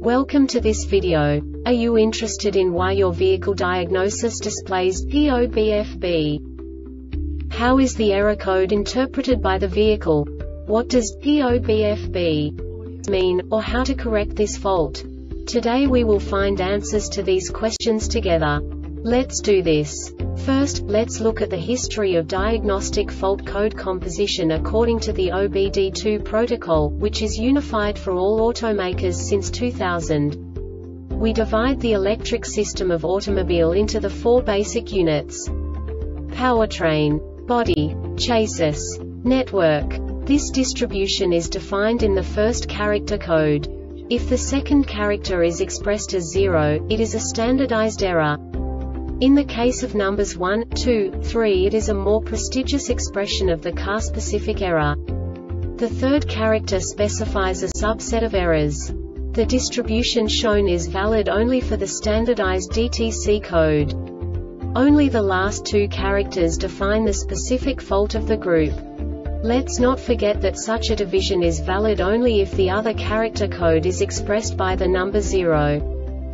Welcome to this video. Are you interested in why your vehicle diagnosis displays POBFB? How is the error code interpreted by the vehicle? What does POBFB mean, or how to correct this fault? Today we will find answers to these questions together. Let's do this. First, let's look at the history of diagnostic fault code composition according to the OBD2 protocol, which is unified for all automakers since 2000. We divide the electric system of automobile into the four basic units: powertrain, body, chassis, network. This distribution is defined in the first character code. If the second character is expressed as 0, it is a standardized error. In the case of numbers 1, 2, 3, it is a more prestigious expression of the car-specific error. The third character specifies a subset of errors. The distribution shown is valid only for the standardized DTC code. Only the last two characters define the specific fault of the group. Let's not forget that such a division is valid only if the other character code is expressed by the number 0.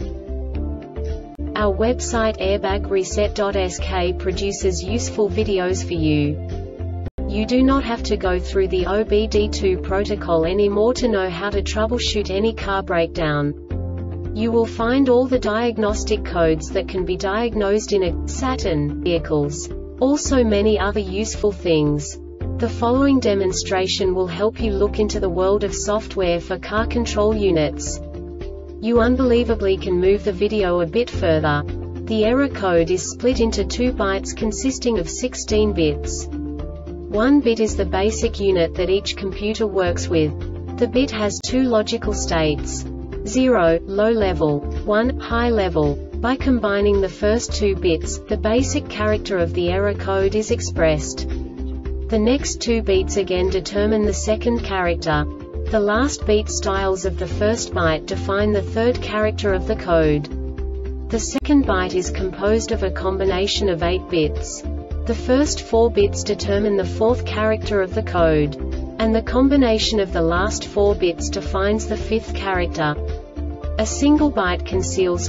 Our website airbagreset.sk produces useful videos for you. You do not have to go through the OBD2 protocol anymore to know how to troubleshoot any car breakdown. You will find all the diagnostic codes that can be diagnosed in a Saturn vehicles. Also many other useful things. The following demonstration will help you look into the world of software for car control units. You unbelievably can move the video a bit further. The error code is split into 2 bytes consisting of 16 bits. 1 bit is the basic unit that each computer works with. The bit has 2 logical states: 0, low level, 1, high level. By combining the first 2 bits, the basic character of the error code is expressed. The next 2 beats again determine the second character. The last beat styles of the first byte define the third character of the code. The second byte is composed of a combination of 8 bits. The first 4 bits determine the fourth character of the code. And the combination of the last 4 bits defines the fifth character. A single byte conceals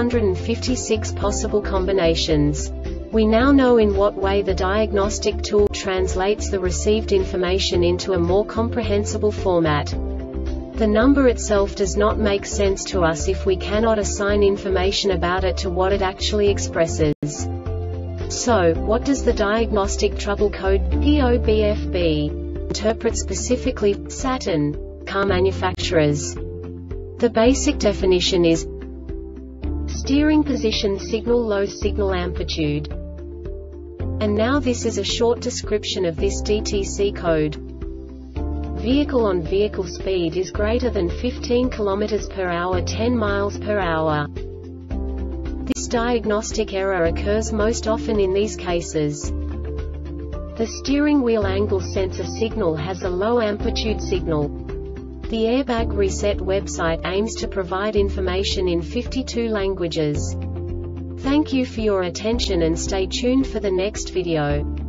256 possible combinations. We now know in what way the diagnostic tool translates the received information into a more comprehensible format. The number itself does not make sense to us if we cannot assign information about it to what it actually expresses. So, what does the diagnostic trouble code POBFB interpret specifically for Saturn car manufacturers? The basic definition is steering position signal, low signal amplitude. And now this is a short description of this DTC code. Vehicle on vehicle speed is greater than 15 km per hour, 10 miles per hour. This diagnostic error occurs most often in these cases. The steering wheel angle sensor signal has a low amplitude signal. The Airbag Reset website aims to provide information in 52 languages. Thank you for your attention and stay tuned for the next video.